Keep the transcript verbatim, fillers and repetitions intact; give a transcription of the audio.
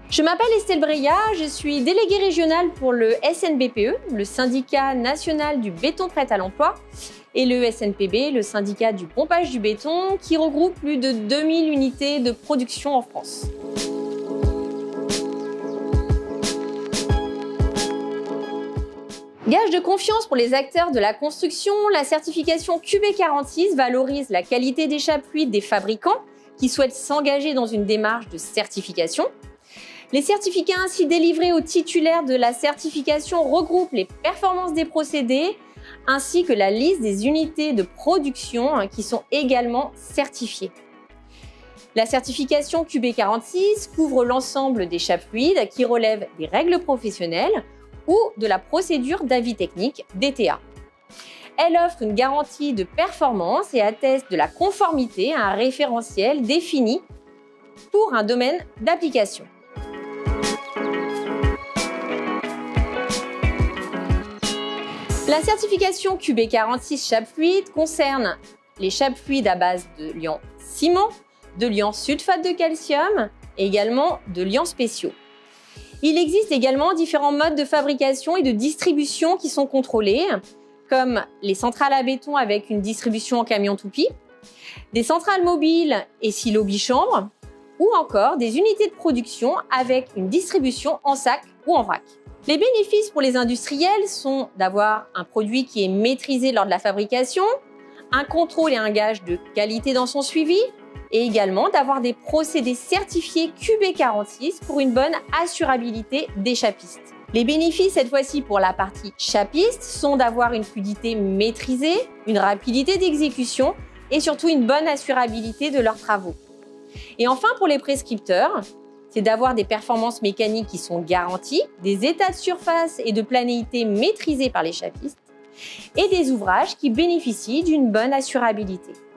Je m'appelle Estelle Breillat, je suis déléguée régionale pour le S N B P E, le syndicat national du béton prêt à l'emploi, et le S N P B, le syndicat du pompage du béton, qui regroupe plus de deux mille unités de production en France. Gage de confiance pour les acteurs de la construction, la certification Q B quarante-six valorise la qualité des chape fluides des fabricants qui souhaitent s'engager dans une démarche de certification. Les certificats ainsi délivrés aux titulaires de la certification regroupent les performances des procédés ainsi que la liste des unités de production qui sont également certifiées. La certification Q B quarante-six couvre l'ensemble des chapes fluides qui relèvent des règles professionnelles ou de la procédure d'avis technique D T A. Elle offre une garantie de performance et atteste de la conformité à un référentiel défini pour un domaine d'application. La certification Q B quarante-six chape fluide concerne les chapes fluides à base de liants ciment, de liants sulfate de calcium et également de liants spéciaux. Il existe également différents modes de fabrication et de distribution qui sont contrôlés, comme les centrales à béton avec une distribution en camion toupie, des centrales mobiles et silos bichambre, ou encore des unités de production avec une distribution en sac ou en vrac. Les bénéfices pour les industriels sont d'avoir un produit qui est maîtrisé lors de la fabrication, un contrôle et un gage de qualité dans son suivi, et également d'avoir des procédés certifiés Q B quarante-six pour une bonne assurabilité des chapistes. Les bénéfices, cette fois-ci pour la partie chapiste, sont d'avoir une fluidité maîtrisée, une rapidité d'exécution et surtout une bonne assurabilité de leurs travaux. Et enfin, pour les prescripteurs, c'est d'avoir des performances mécaniques qui sont garanties, des états de surface et de planéité maîtrisés par les chapistes et des ouvrages qui bénéficient d'une bonne assurabilité.